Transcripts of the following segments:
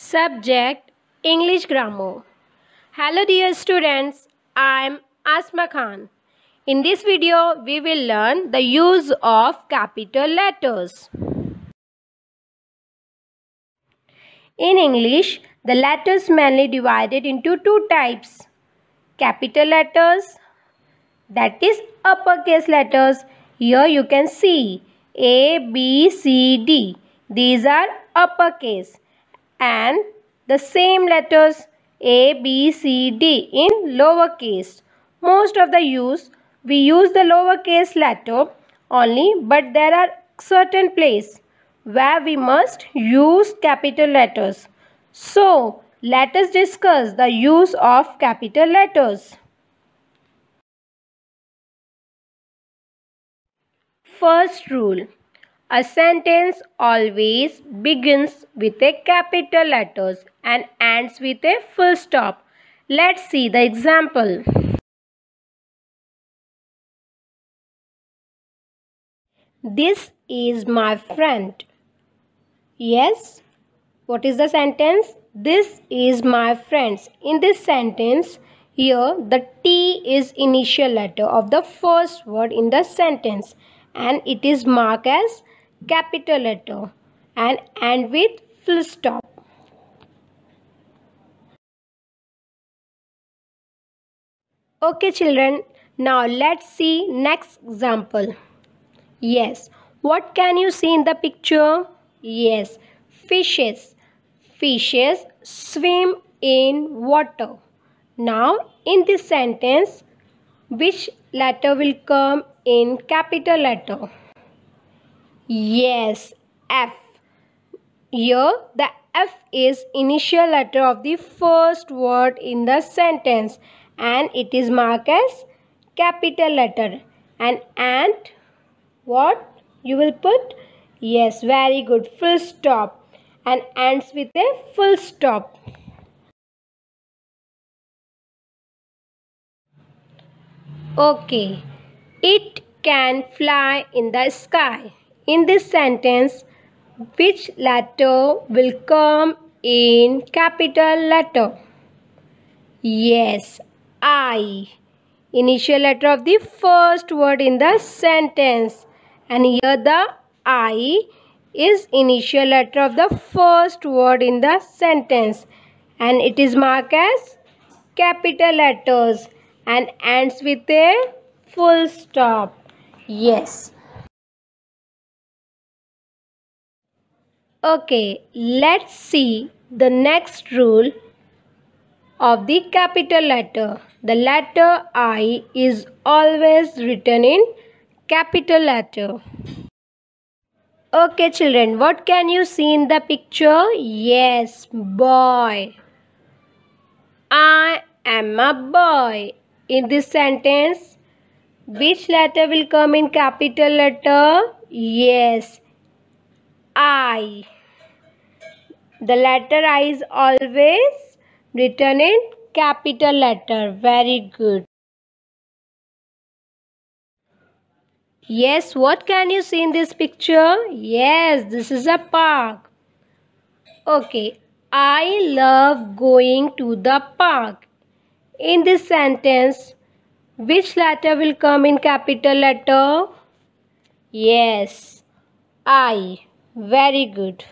Subject English Grammar. Hello dear students, I am Asma Khan. In this video, we will learn the use of capital letters. In English, the letters mainly divided into two types. Capital letters, that is uppercase letters. Here you can see A, B, C, D. These are uppercase. And the same letters A, B, C, D in lowercase. Most of the we use the lowercase letter only, but there are certain places where we must use capital letters. So, let us discuss the use of capital letters. First rule. A sentence always begins with a capital letters and ends with a full stop. Let's see the example. This is my friend. Yes. What is the sentence? This is my friends. In this sentence, here the T is initial letter of the first word in the sentence and it is marked as capital letter and end with full stop. Okay children, now let's see next example. Yes, what can you see in the picture? Yes, fishes. Fishes swim in water. Now in this sentence, which letter will come in capital letter? Yes, F. Here the F is initial letter of the first word in the sentence and it is marked as capital letter. And what you will put? Yes, very good, full stop and ends with a full stop. Okay, it can fly in the sky. In this sentence, which letter will come in capital letter? Yes, I. Initial letter of the first word in the sentence. And here the I is initial letter of the first word in the sentence. And it is marked as capital letters and ends with a full stop. Yes. Okay, let's see the next rule of the capital letter. The letter I is always written in capital letter. Okay children, what can you see in the picture? Yes, boy. I am a boy. In this sentence, which letter will come in capital letter? Yes, I. The letter I is always written in capital letter. Very good. Yes, what can you see in this picture? Yes, this is a park. Okay, I love going to the park. In this sentence, which letter will come in capital letter? Yes, I. Very good.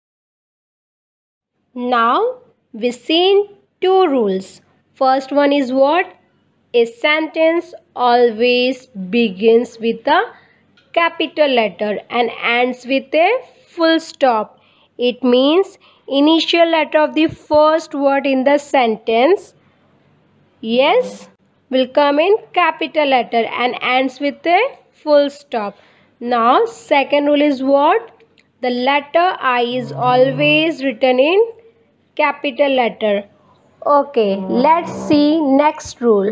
Now, we've seen two rules. First one is what? A sentence always begins with a capital letter and ends with a full stop. It means initial letter of the first word in the sentence, yes, will come in capital letter and ends with a full stop. Now, second rule is what? The letter I is always written in capital letter. Okay, let's see next rule.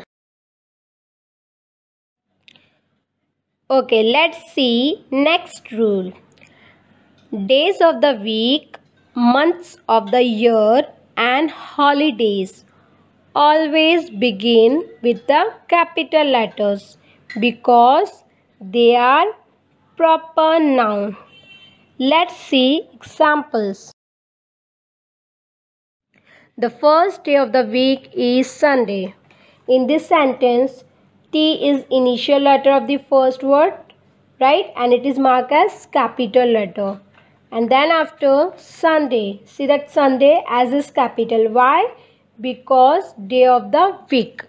Okay, let's see next rule. Days of the week, months of the year and holidays always begin with the capital letters because they are proper noun. Let's see examples. The first day of the week is Sunday. In this sentence, T is initial letter of the first word, right? And it is marked as capital letter. And then after Sunday, see that Sunday as is capital. Why? Because day of the week.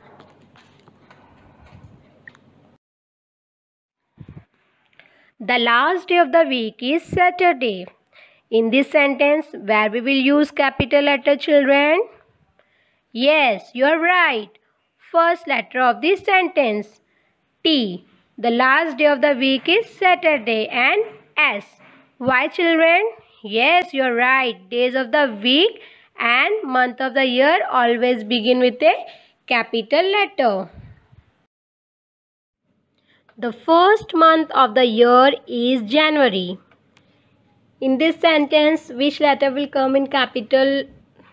The last day of the week is Saturday. In this sentence, where we will use capital letter, children? Yes, you are right. First letter of this sentence, T. The last day of the week is Saturday, and S. Why, children? Yes, you are right. Days of the week and month of the year always begin with a capital letter. The first month of the year is January. In this sentence, which letter will come in capital?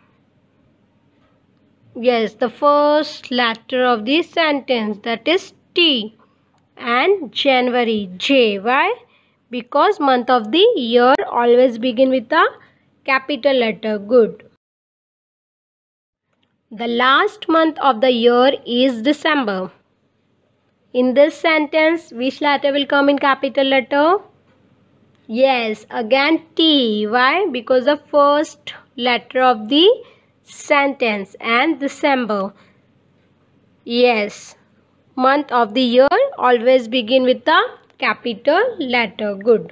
Yes, the first letter of this sentence, that is T. And January, J. Why? Because month of the year always begin with a capital letter. Good. The last month of the year is December. In this sentence, which letter will come in capital letter? Yes, again T. Why? Because the first letter of the sentence, and December. Yes, month of the year always begin with a capital letter. Good.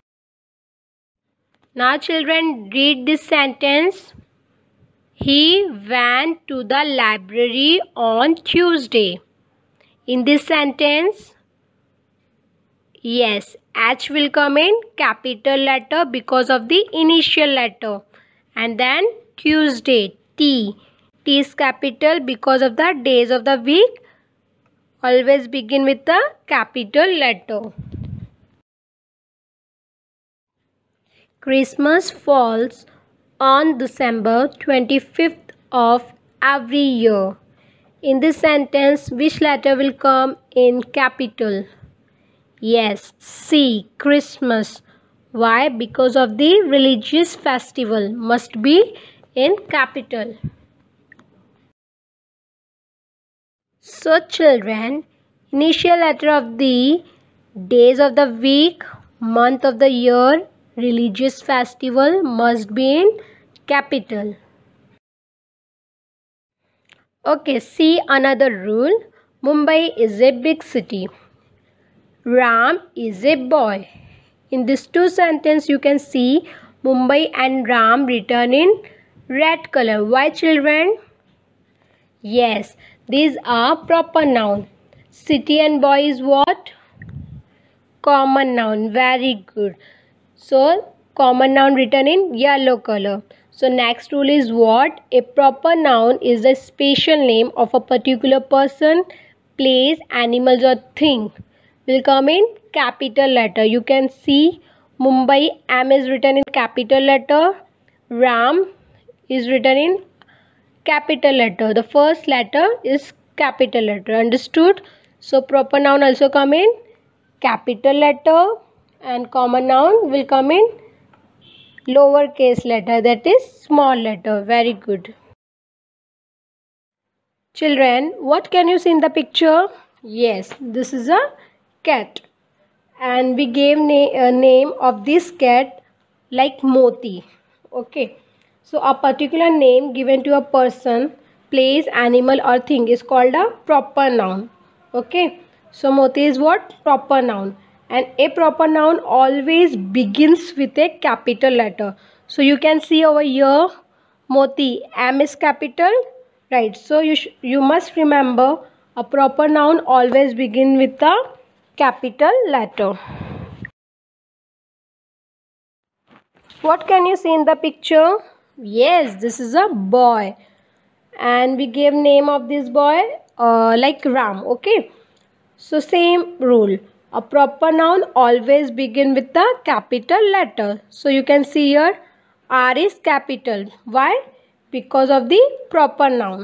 Now children, read this sentence. He went to the library on Tuesday. In this sentence, yes, H will come in capital letter because of the initial letter. And then Tuesday, T. T is capital because of the days of the week always begin with the capital letter. Christmas falls on December 25th of every year. In this sentence, which letter will come in capital? Yes, C. Christmas. Why? Because of the religious festival must be in capital. So children, initial letter of the days of the week, month of the year, religious festival must be in capital. Okay, see another rule. Mumbai is a big city. Ram is a boy. In these two sentences, you can see Mumbai and Ram written in red color. Why, children? Yes, these are proper noun. City and boy is what? Common noun. Very good. So, common noun written in yellow color. So, next rule is what? A proper noun is a special name of a particular person, place, animals or thing. Will come in capital letter. You can see Mumbai, M is written in capital letter. Ram is written in capital letter. The first letter is capital letter. Understood? So proper noun also come in capital letter and common noun will come in lowercase letter, that is small letter. Very good. Children, what can you see in the picture? Yes, this is a cat, and we gave name of this cat like Moti. Okay, so a particular name given to a person, place, animal or thing is called a proper noun. Okay, so Moti is what? Proper noun, and a proper noun always begins with a capital letter. So you can see over here Moti, M is capital, right? So you must remember a proper noun always begin with a capital letter. What can you see in the picture? Yes, this is a boy, and we gave name of this boy like Ram. Okay, so same rule. A proper noun always begin with the capital letter. So you can see here R is capital. Why? Because of the proper noun.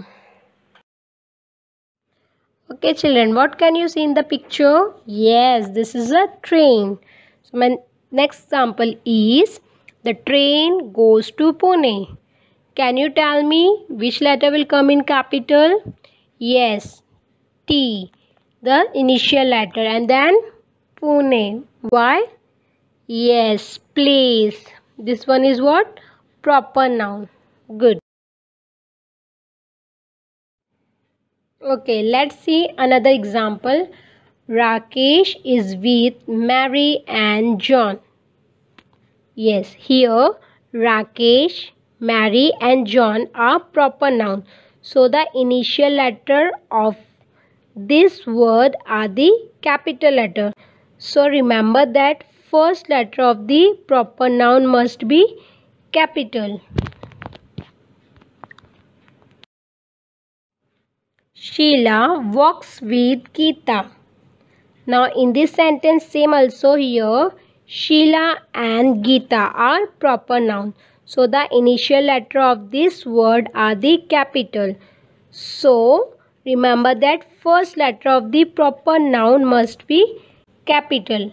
Okay children, what can you see in the picture? Yes, this is a train. So my next example is the train goes to Pune. Can you tell me which letter will come in capital? Yes, T, the initial letter. And then Pune. Why? Yes, place. This one is what? Proper noun. Good. Okay, let's see another example. Rakesh is with Mary and John. Yes, here Rakesh, Mary and John are proper nouns. So the initial letter of this word are the capital letter. So remember that first letter of the proper noun must be capital. Sheila walks with Geeta. Now in this sentence, same also here, Sheila and Geeta are proper nouns. So the initial letter of this word are the capital. So remember that first letter of the proper noun must be capital.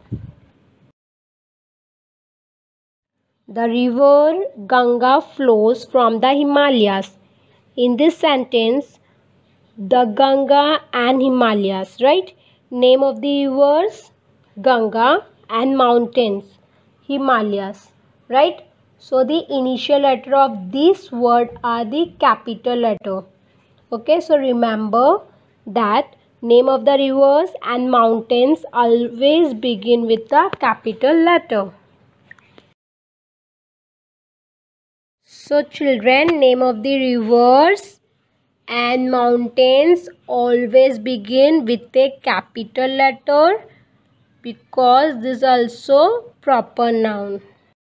The river Ganga flows from the Himalayas. In this sentence, the Ganga and Himalayas, right? Name of the rivers, Ganga, and mountains, Himalayas, right? So the initial letter of this word are the capital letter. Okay, so remember that name of the rivers and mountains always begin with the capital letter. So children, name of the rivers and mountains always begin with a capital letter because this is also proper noun.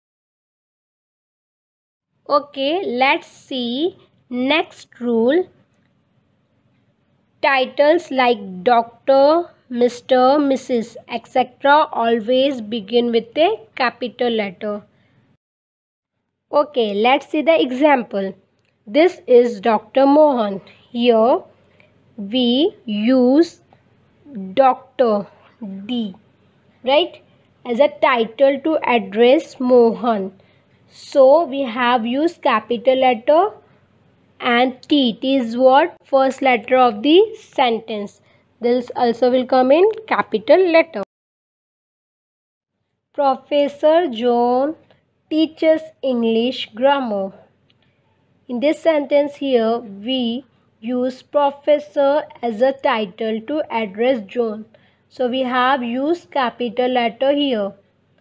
Okay, let's see next rule. Titles like Doctor, Mr., Mrs., etc. always begin with a capital letter. Okay, let's see the example. This is Dr. Mohan. Here we use Dr. D, right, as a title to address Mohan. So we have used capital letter and T. T is what? First letter of the sentence. This also will come in capital letter. Professor John teaches English grammar. In this sentence here, we use professor as a title to address John. So we have used capital letter here.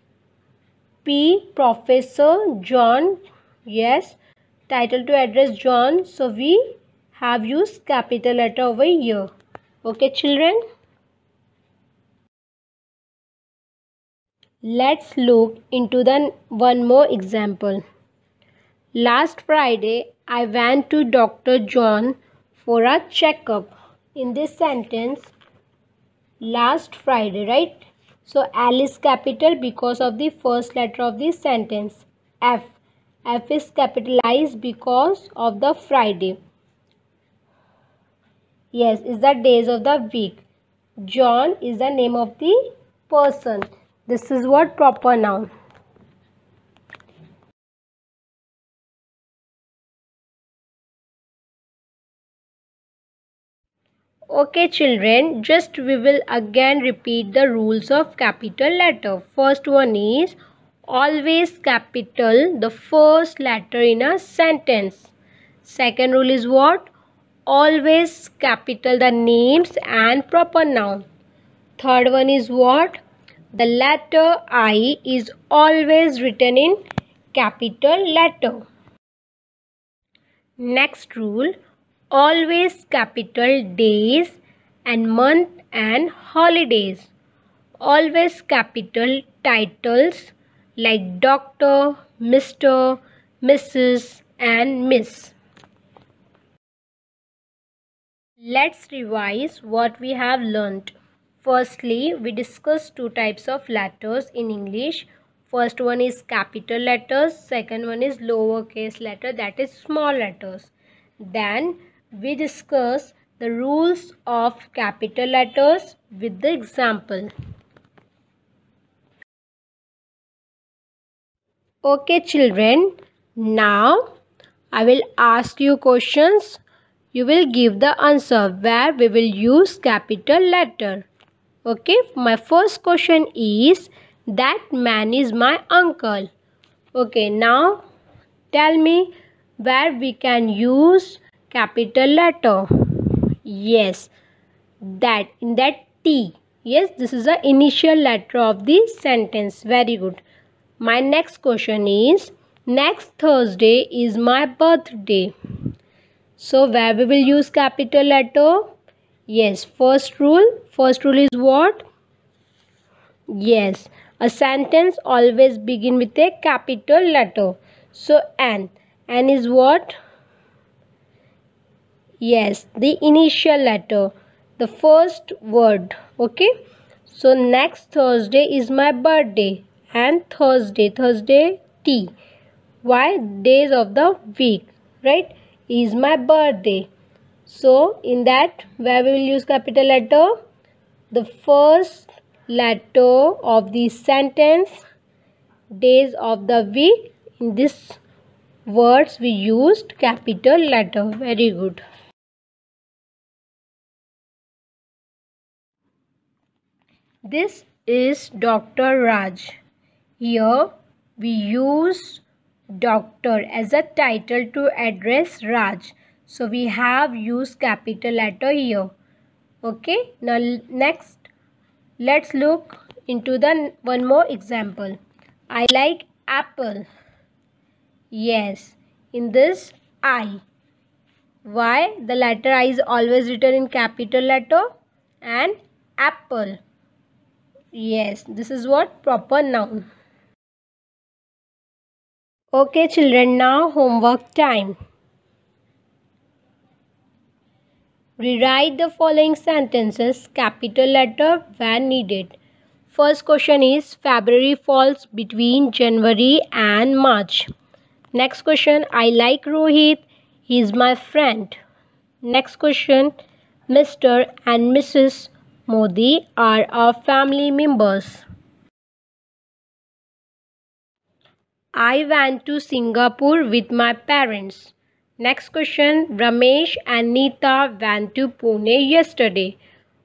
P, Professor John, yes, title to address John. So we have used capital letter over here. Okay, children. Let's look into the one more example. Last Friday, I went to Dr. John for a checkup. In this sentence, last Friday, right? So L is capital because of the first letter of this sentence. F. F is capitalized because of the Friday. Yes, is the days of the week. John is the name of the person. This is what proper noun. Okay children, just we will again repeat the rules of capital letter. First one is always capital the first letter in a sentence. Second rule is what? Always capital the names and proper noun. Third one is what? The letter I is always written in capital letter. Next rule, always capital days and month and holidays. Always capital titles like Doctor, Mr., Mrs. and Miss. Let's revise what we have learnt. Firstly, we discussed two types of letters in English. First one is capital letters, second one is lowercase letter, that is small letters. Then we discuss the rules of capital letters with the example. Okay children, now I will ask you questions. You will give the answer where we will use capital letter. Okay, my first question is, that man is my uncle. Okay, now tell me where we can use capital letter. Yes, that in that T. Yes, this is the initial letter of the sentence. Very good. My next question is, next Thursday is my birthday. So where we will use capital letter? Yes, first rule. First rule is what? Yes, a sentence always begin with a capital letter. So N. N is what? Yes, the initial letter, the first word. Okay. So next Thursday is my birthday, and Thursday T. Why? Days of the week, right? Is my birthday. So in that, where we will use capital letter? The first letter of the sentence, days of the week. In this words we used capital letter. Very good. This is Dr. Raj. Here we use doctor as a title to address Raj. So we have used capital letter here. Okay. Now next, let's look into the one more example. I like apple. Yes. In this I. Why? The letter I is always written in capital letter, and apple. Yes, this is what? Proper noun. Okay children, now homework time. Rewrite the following sentences capital letter when needed. First question is, February falls between January and March. Next question, I like Rohit. He is my friend. Next question, Mr. and Mrs. Modi are our family members. I went to Singapore with my parents. Next question, Ramesh and Neeta went to Pune yesterday.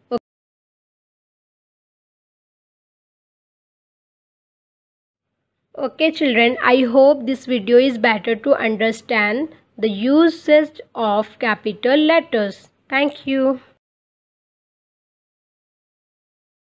Okay children, I hope this video is better to understand the usage of capital letters. Thank you.